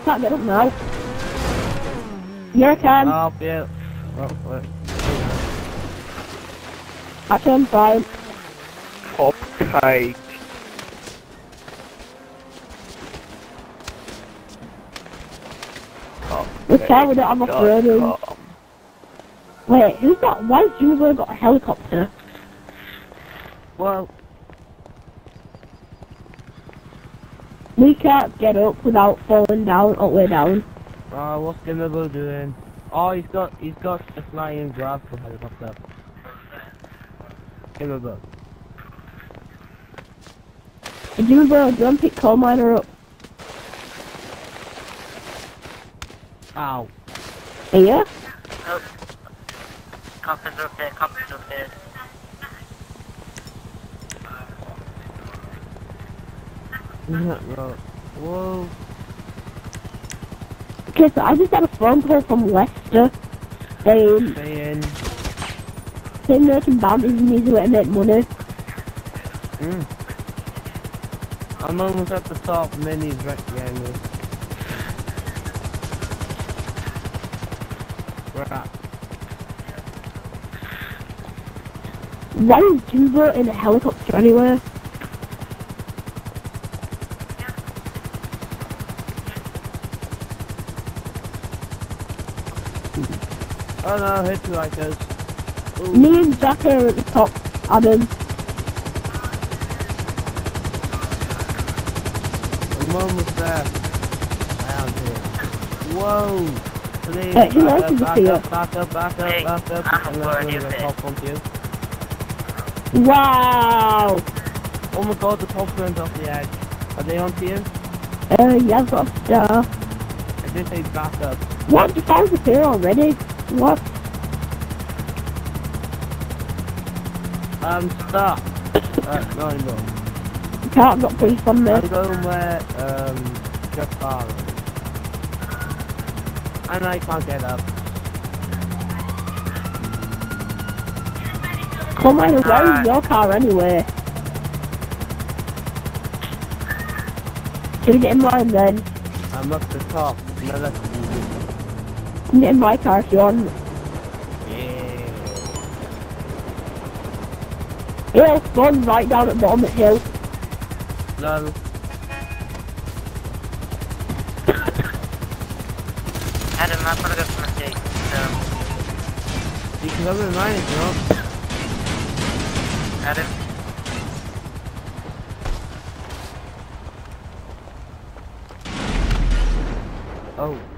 can't get up now. Yeah, I can. Oh, yeah. Well, Actually, I'm fine. Top kite. The car with it on my phone. Wait, who's got? Why has Juniper got a helicopter? well, We can't get up without falling down all the way down. what's Jimbo doing? Oh, he's got a flying grab for helicopter. Jimbo. Juniper, do you want to pick coal miner up? Ow. Here? Oh. Compass repaired, compass repaired. Whoa. Okay, so I just got a phone call from Leicester saying they can bounties and easy way to make money. I'm almost at the top, minis right behind me. Where at? Why is Juniper in a helicopter anywhere? Oh no, hitchhikers. Me and Jack are at the top, Adam. I'm almost there. Down here. Whoa! Please, Who else is back here? up. Hey, I'm I'm going gonna to get top onto you. Wow! Oh my god, the top turns off the edge. Are they onto you? Yeah, I've got a star. I did say back up. What? The fire's up here already? What? Stop. No, no. Can't got police on me. I'm going where, just far. And I can't get up. Come on, where is your car anyway? Should we get in mine then? I'm up the top. No, that's easy. You can get in my car if you want. Yeah. It'll spawn right down at the bottom of the hill. Lol. Adam, I've got to go for my take. You can go with mine if you want. Adam? Oh.